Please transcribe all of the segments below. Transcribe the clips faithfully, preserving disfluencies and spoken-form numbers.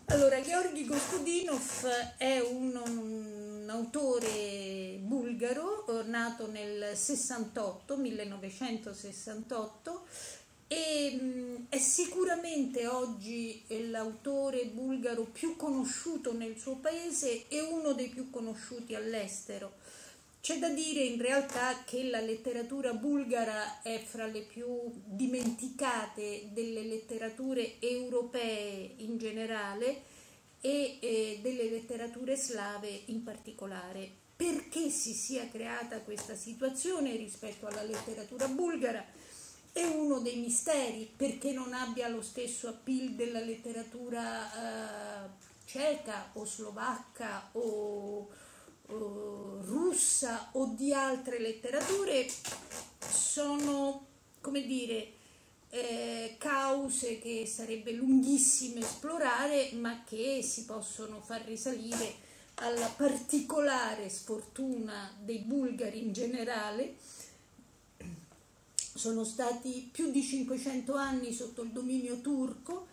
Allora, Georgi Gospodinov è un, un autore bulgaro, eh, nato nel sessantotto, millenovecentosessantotto, e mh, è sicuramente oggi l'autore bulgaro più conosciuto nel suo paese e uno dei più conosciuti all'estero. C'è da dire in realtà che la letteratura bulgara è fra le più dimenticate delle letterature europee in generale e eh, delle letterature slave in particolare. Perché si sia creata questa situazione rispetto alla letteratura bulgara è uno dei misteri, perché non abbia lo stesso appeal della letteratura eh, ceca o slovacca o Uh, russa o di altre letterature, sono, come dire, eh, cause che sarebbe lunghissimo esplorare, ma che si possono far risalire alla particolare sfortuna dei bulgari in generale. Sono stati più di cinquecento anni sotto il dominio turco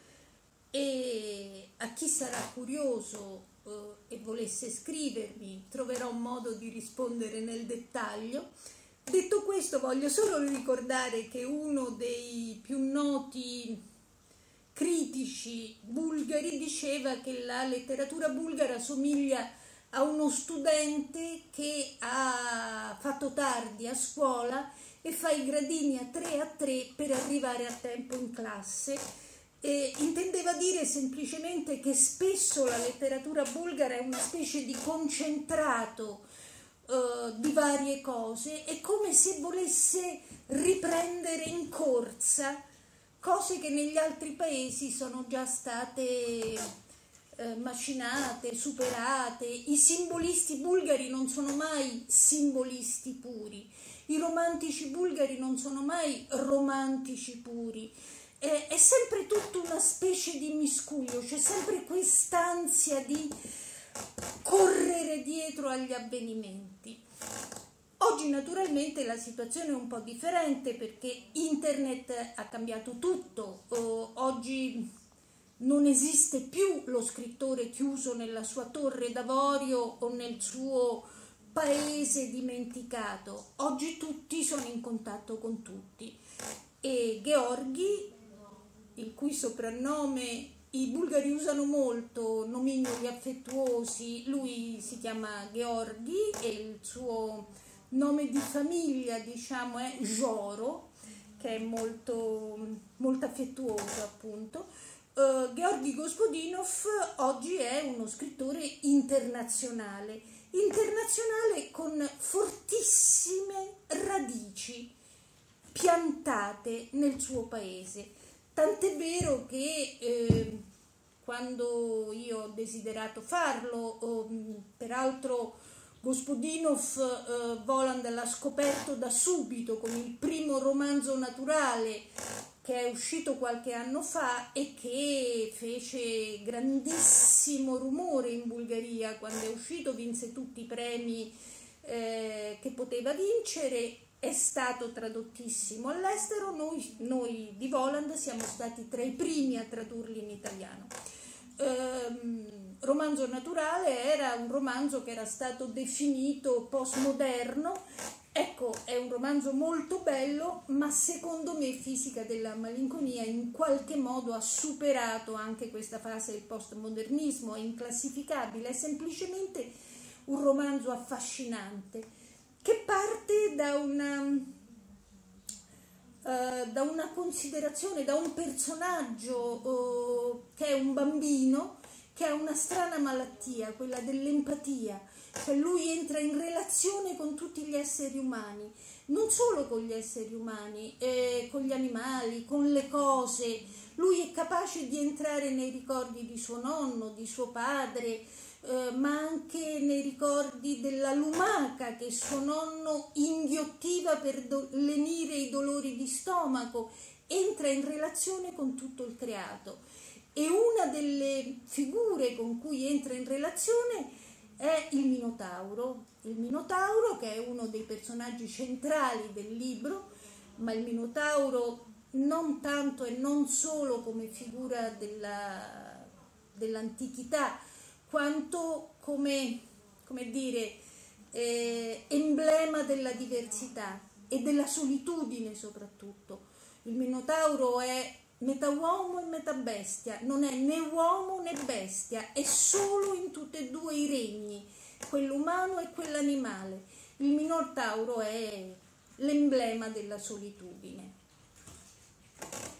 e a chi sarà curioso e volesse scrivermi, troverò un modo di rispondere nel dettaglio. Detto questo, voglio solo ricordare che uno dei più noti critici bulgari diceva che la letteratura bulgara somiglia a uno studente che ha fatto tardi a scuola e fa i gradini a tre a tre per arrivare a tempo in classe. E intendeva dire semplicemente che spesso la letteratura bulgara è una specie di concentrato eh, di varie cose, è come se volesse riprendere in corsa cose che negli altri paesi sono già state eh, macinate, superate. I simbolisti bulgari non sono mai simbolisti puri, i romantici bulgari non sono mai romantici puri. È sempre tutta una specie di miscuglio, c'è sempre quest'ansia di correre dietro agli avvenimenti. Oggi naturalmente la situazione è un po' differente perché internet ha cambiato tutto. Oggi non esiste più lo scrittore chiuso nella sua torre d'avorio o nel suo paese dimenticato. Oggi tutti sono in contatto con tutti e Georgi, il cui soprannome i bulgari usano molto, nomignoli affettuosi, lui si chiama Georgi e il suo nome di famiglia, diciamo, è Joro, che è molto, molto affettuoso appunto. Uh, Georgi Gospodinov oggi è uno scrittore internazionale, internazionale con fortissime radici piantate nel suo paese. Tant'è vero che eh, quando io ho desiderato farlo, oh, peraltro Gospodinov eh, Voland l'ha scoperto da subito con il primo romanzo naturale che è uscito qualche anno fa e che fece grandissimo rumore in Bulgaria. Quando è uscito vinse tutti i premi eh, che poteva vincere. È stato tradottissimo all'estero, noi, noi di Voland siamo stati tra i primi a tradurli in italiano. Ehm, romanzo naturale era un romanzo che era stato definito postmoderno. Ecco, è un romanzo molto bello, ma secondo me Fisica della malinconia in qualche modo ha superato anche questa fase del postmodernismo, è inclassificabile, è semplicemente un romanzo affascinante che parte da una, uh, da una considerazione, da un personaggio uh, che è un bambino, che ha una strana malattia, quella dell'empatia, cioè lui entra in relazione con tutti gli esseri umani, non solo con gli esseri umani, eh, con gli animali, con le cose, lui è capace di entrare nei ricordi di suo nonno, di suo padre, Eh, ma anche nei ricordi della lumaca che suo nonno inghiottiva per lenire i dolori di stomaco, entra in relazione con tutto il creato. E una delle figure con cui entra in relazione è il Minotauro, il Minotauro che è uno dei personaggi centrali del libro, ma il Minotauro non tanto e non solo come figura della dell'antichità, quanto come, come dire, eh, emblema della diversità e della solitudine soprattutto. Il Minotauro è metà uomo e metà bestia, non è né uomo né bestia, è solo in tutti e due i regni, quello umano e quell'animale. Il Minotauro è l'emblema della solitudine.